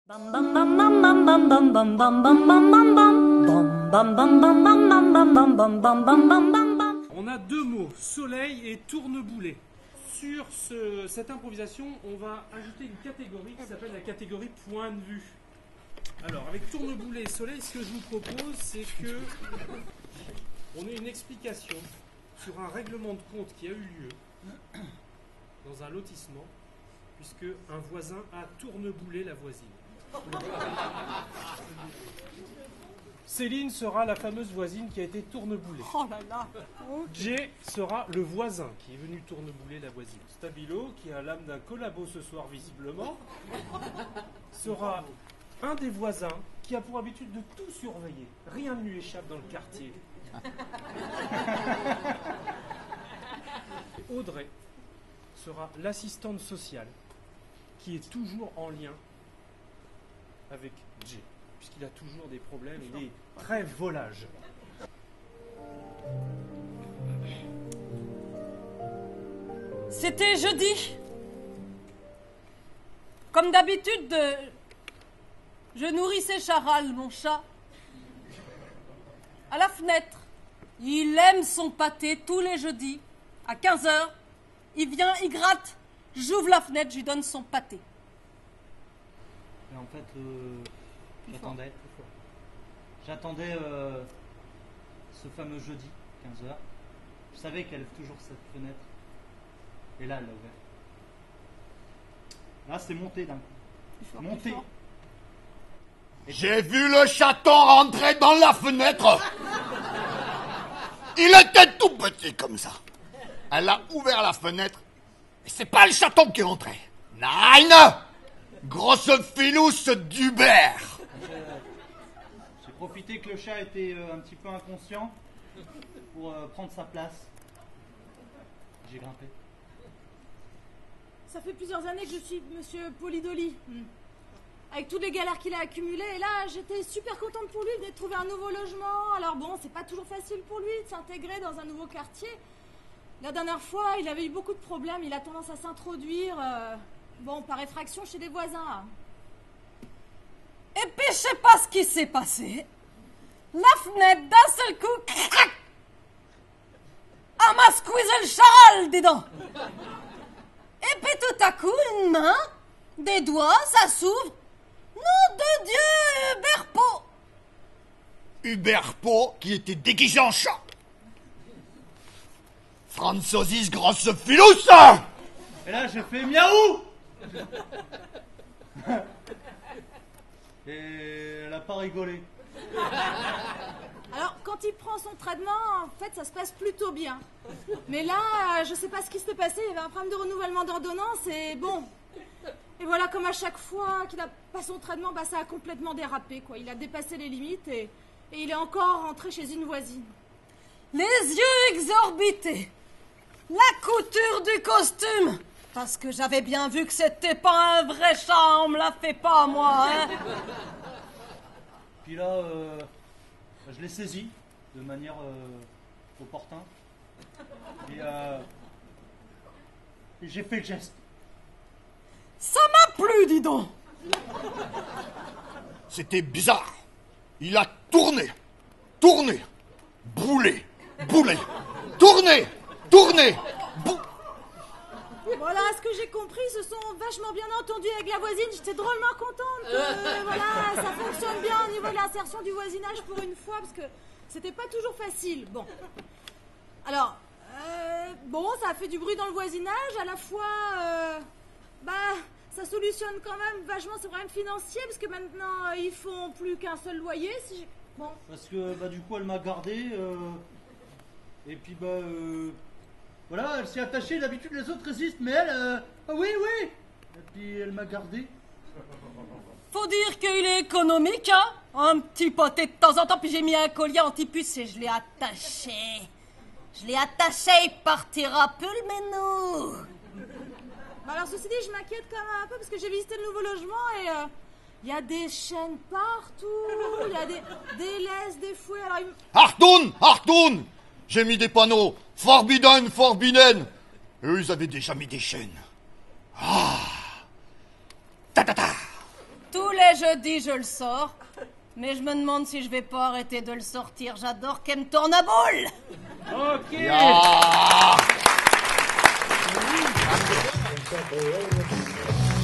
On a deux mots, soleil et tourneboulet. Sur cette improvisation, on va ajouter une catégorie qui s'appelle la catégorie point de vue. Alors, avec tourneboulet et soleil, ce que je vous propose, c'est que on ait une explication sur un règlement de compte qui a eu lieu dans un lotissement, puisque un voisin a tourneboulé la voisine. Céline sera la fameuse voisine qui a été tourneboulée. Oh là là. Jay sera le voisin qui est venu tournebouler la voisine. Stabilo, qui a l'âme d'un collabo ce soir visiblement, sera un des voisins qui a pour habitude de tout surveiller. Rien ne lui échappe dans le quartier. Audrey sera l'assistante sociale qui est toujours en lien avec Jay, puisqu'il a toujours des problèmes, il est très volage. C'était jeudi. Comme d'habitude, je nourrissais Charal, mon chat, à la fenêtre. Il aime son pâté tous les jeudis, à 15h. Il vient, il gratte, j'ouvre la fenêtre, je lui donne son pâté. Et en fait, j'attendais ce fameux jeudi, 15h. Je savais qu'elle ouvre toujours cette fenêtre. Et là, elle l'a ouvert. Là, c'est monté d'un coup. Monté. J'ai vu le chaton rentrer dans la fenêtre. Il était tout petit comme ça. Elle a ouvert la fenêtre. Et c'est pas le chaton qui est rentré. Nein! Grosse filousse d'Hubert. J'ai profité que le chat était un petit peu inconscient pour prendre sa place. J'ai grimpé. Ça fait plusieurs années que je suis Monsieur Polidoli. Avec toutes les galères qu'il a accumulées. Et là, j'étais super contente pour lui de trouver un nouveau logement. Alors bon, c'est pas toujours facile pour lui de s'intégrer dans un nouveau quartier. La dernière fois, il avait eu beaucoup de problèmes. Il a tendance à s'introduire, par effraction chez des voisins. Et puis, je sais pas ce qui s'est passé. La fenêtre, d'un seul coup, crac, m'a squeezé le charal, dis donc. Et puis tout à coup, une main, des doigts, ça s'ouvre. Nom de Dieu, Hubert Pau. Hubert Pau qui était déguisé en chat. Franzosis grosse filousse. Et là, j'ai fait miaou. Et elle a pas rigolé. Alors, quand il prend son traitement, en fait, ça se passe plutôt bien. Mais là, je sais pas ce qui s'était passé. Il y avait un problème de renouvellement d'ordonnance et bon. Et voilà, comme à chaque fois qu'il a pas son traitement, ça a complètement dérapé, quoi. Il a dépassé les limites et il est encore rentré chez une voisine. Les yeux exorbités. La couture du costume. Parce que j'avais bien vu que c'était pas un vrai chat, on me l'a fait pas, moi, hein. Puis là, je l'ai saisi de manière opportune. Et j'ai fait le geste. Ça m'a plu, dis donc. C'était bizarre. Il a tourné, boulé, tourné. Voilà, ce que j'ai compris, ils se sont vachement bien entendus avec la voisine. J'étais drôlement contente que ça fonctionne bien au niveau de l'insertion du voisinage pour une fois, parce que c'était pas toujours facile. Bon. Alors, ça a fait du bruit dans le voisinage. À la fois, ça solutionne quand même vachement ce problème financier, parce que maintenant, ils font plus qu'un seul loyer. Bon. Parce que, du coup, elle m'a gardé. Et puis, voilà, elle s'est attachée. D'habitude, les autres résistent, mais elle, oui. Et puis, elle m'a gardé. Faut dire qu'il est économique, hein. Un petit pâté de temps en temps, puis j'ai mis un collier anti-puce et je l'ai attaché. Il partira plus le ménou. Alors, ceci dit, je m'inquiète quand même un peu, parce que j'ai visité le nouveau logement et il y a des chaînes partout. Il y a des laisses, des fouets. Alors, Hartoun. J'ai mis des panneaux. Forbidden. Eux, ils avaient déjà mis des chaînes. Ta. Tous boulet, je dis, je le sors. Mais je me demande si je vais pas arrêter de le sortir. J'adore qu'elle me tourne à boule. Ok. Ah.